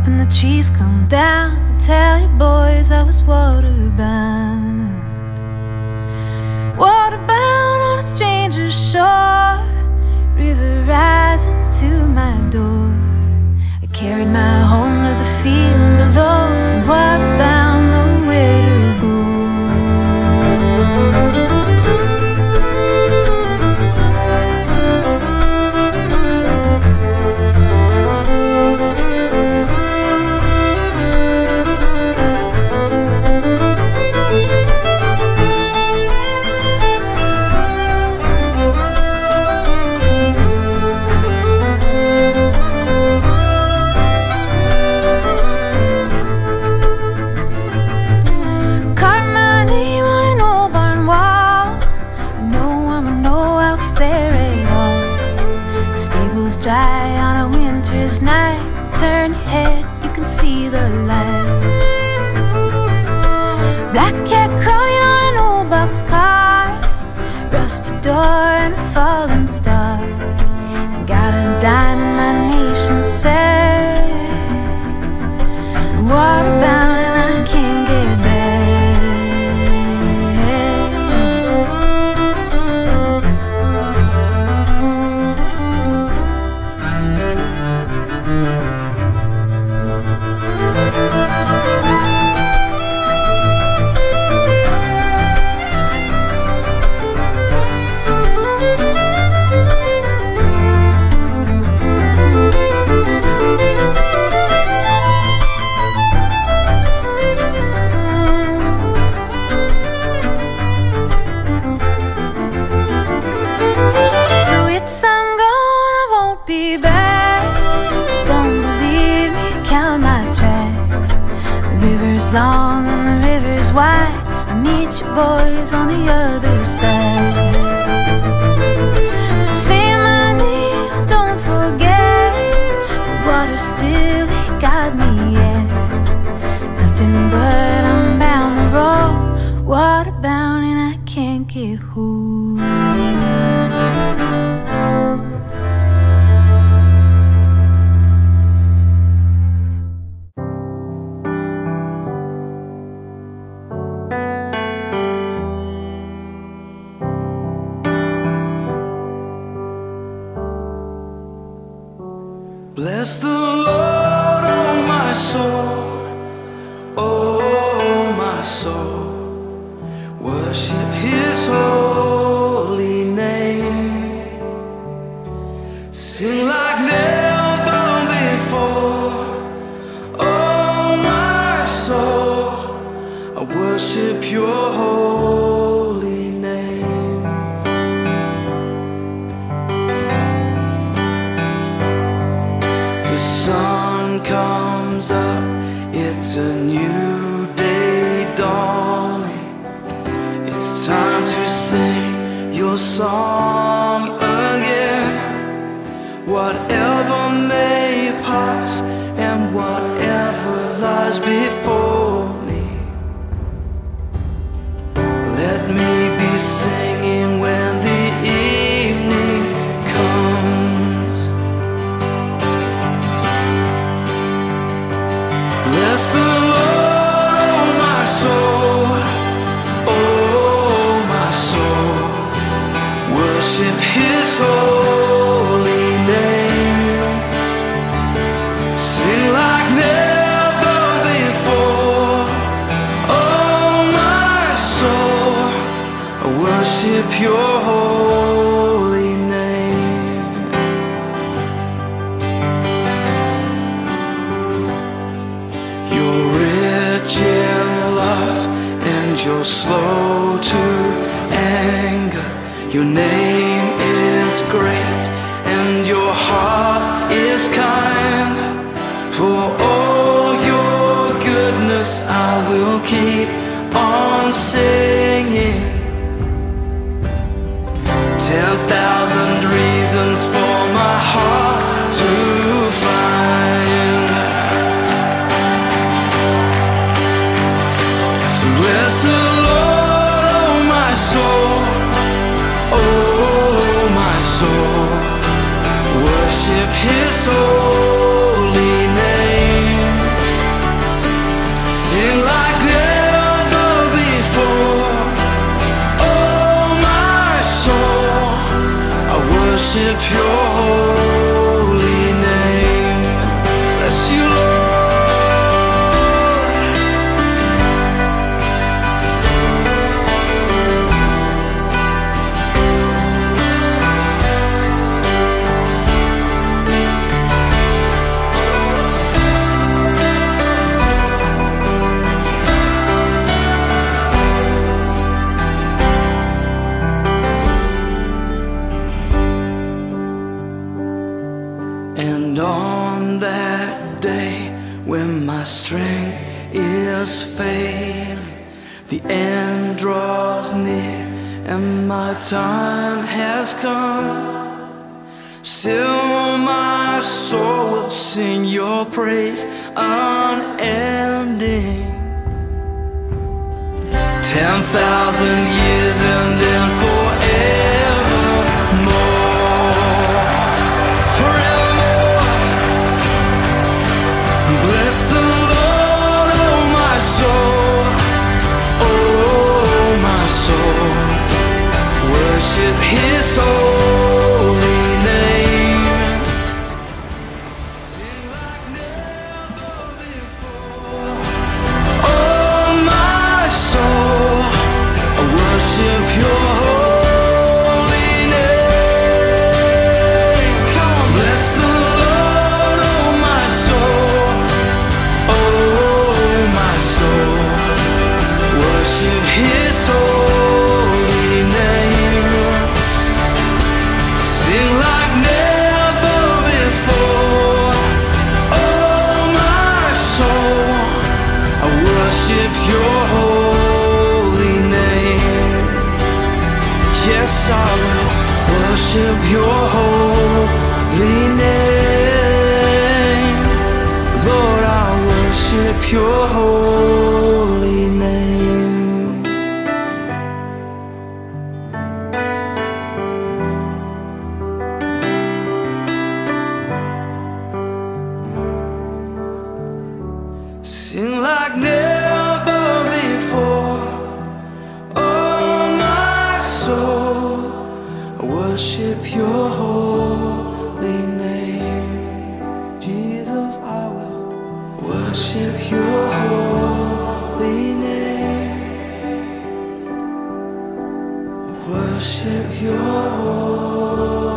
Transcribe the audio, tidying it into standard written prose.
up and the trees come down. I tell you boys I was waterbound. Waterbound on a stranger's shore, river rising to my door. I carried my home to the field below, waterbound, nowhere to go. Dry on a winter's night. Turn your head, you can see the light. Black cat crawling on an old boxcar, rusty door and a falling star. I got a dime in my nation said, I'm waterbound and I can't get back. Be back. Don't believe me, count my tracks. The river's long and the river's wide. I meet you boys on the other side. So say my name, don't forget. The water still ain't got me yet. Nothing but I'm bound to roll, waterbound and I can't get home. Bless the Lord, oh my soul, oh my soul. Worship His holy name. Sing like never before, oh my soul. I worship Your holy name. The sun comes up, it's a new day dawning. It's time to sing Your song again. Whatever may pass and whatever lies before me, let me be singing when the evening comes. Bless the Lord, oh my soul, oh my soul. Worship His holy name. Sing like never before, oh my soul. I worship Your holy name. You're rich in love and You're slow to anger. Your name is great and Your heart is kind. For all Your goodness I will keep on singing. 10,000 reasons for my heart to find. So bless the Lord, oh my soul, oh my soul. Worship His holy name. worship your holy name. Bless you, Lord. And on that day when my strength is failing, the end draws near and my time has come, still my soul will sing your praise unending. 10,000 years and then forevermore, forevermore. Bless the Lord, oh my soul, oh my soul. Worship His holy name. Sing like never before. Oh my soul, worship your holy name. Come on, bless the Lord, oh my soul, oh my soul. Worship His holy name. Sing like never before. Oh my soul, I worship your holy name. Yes, I will worship your holy name. Lord, I worship your holy name. Sing like never before. Oh my soul, I worship your holy name. Jesus, I will worship your holy name. Worship your holy name.